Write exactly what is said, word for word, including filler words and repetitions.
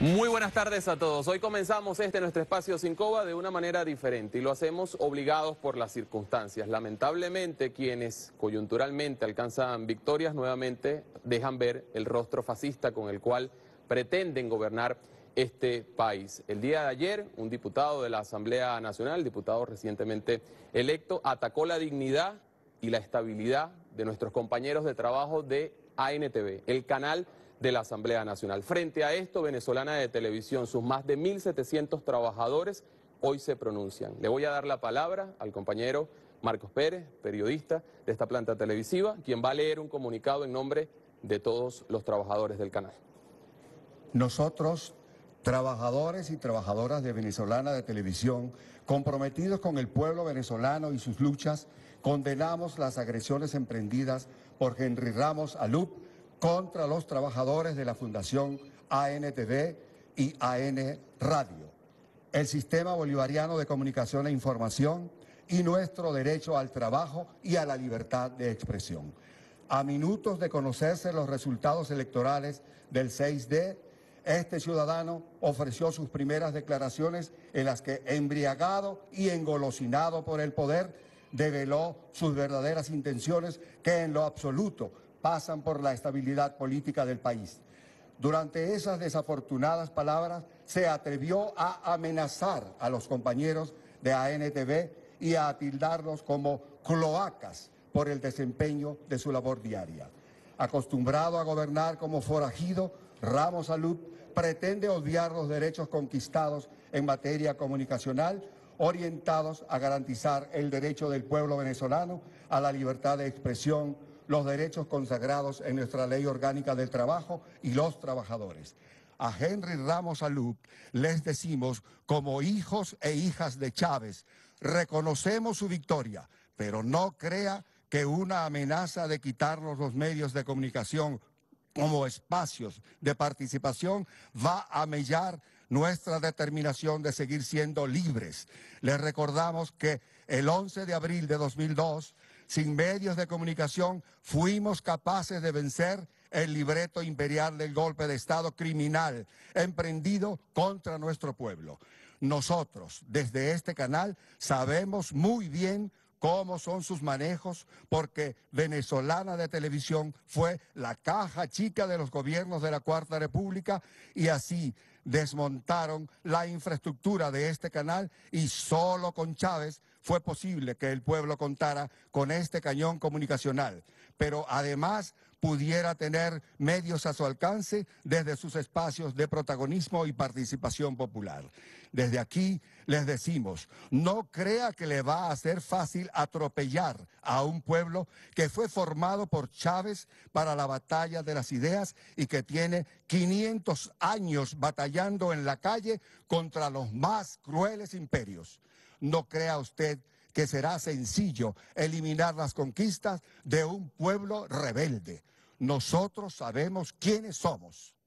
Muy buenas tardes a todos. Hoy comenzamos este nuestro espacio Sincoba de una manera diferente y lo hacemos obligados por las circunstancias. Lamentablemente, quienes coyunturalmente alcanzan victorias nuevamente dejan ver el rostro fascista con el cual pretenden gobernar este país. El día de ayer, un diputado de la Asamblea Nacional, diputado recientemente electo, atacó la dignidad y la estabilidad de nuestros compañeros de trabajo de A N T V, el canal de la Asamblea Nacional. Frente a esto, Venezolana de Televisión, sus más de mil setecientos trabajadores hoy se pronuncian. Le voy a dar la palabra al compañero Marcos Pérez, periodista de esta planta televisiva, quien va a leer un comunicado en nombre de todos los trabajadores del canal. Nosotros, trabajadores y trabajadoras de Venezolana de Televisión, comprometidos con el pueblo venezolano y sus luchas, condenamos las agresiones emprendidas por Henry Ramos Alup contra los trabajadores de la Fundación A N T V y A N Radio, el Sistema Bolivariano de Comunicación e Información y nuestro derecho al trabajo y a la libertad de expresión. A minutos de conocerse los resultados electorales del seis de, este ciudadano ofreció sus primeras declaraciones en las que, embriagado y engolosinado por el poder, develó sus verdaderas intenciones que en lo absoluto pasan por la estabilidad política del país. Durante esas desafortunadas palabras se atrevió a amenazar a los compañeros de A N T V y a tildarlos como cloacas por el desempeño de su labor diaria. Acostumbrado a gobernar como forajido, Ramos Alup pretende odiar los derechos conquistados en materia comunicacional, orientados a garantizar el derecho del pueblo venezolano a la libertad de expresión, los derechos consagrados en nuestra Ley Orgánica del Trabajo y los trabajadores. A Henry Ramos Alup les decimos, como hijos e hijas de Chávez, reconocemos su victoria, pero no crea que una amenaza de quitarnos los medios de comunicación como espacios de participación va a mellar nuestra determinación de seguir siendo libres. Les recordamos que el once de abril de dos mil dos, sin medios de comunicación, fuimos capaces de vencer el libreto imperial del golpe de Estado criminal emprendido contra nuestro pueblo. Nosotros, desde este canal, sabemos muy bien cómo son sus manejos, porque Venezolana de Televisión fue la caja chica de los gobiernos de la Cuarta República y así desmontaron la infraestructura de este canal y solo con Chávez fue posible que el pueblo contara con este cañón comunicacional, pero además pudiera tener medios a su alcance desde sus espacios de protagonismo y participación popular. Desde aquí les decimos, no crea que le va a ser fácil atropellar a un pueblo que fue formado por Chávez para la batalla de las ideas y que tiene quinientos años batallando en la calle contra los más crueles imperios. No crea usted que será sencillo eliminar las conquistas de un pueblo rebelde. Nosotros sabemos quiénes somos.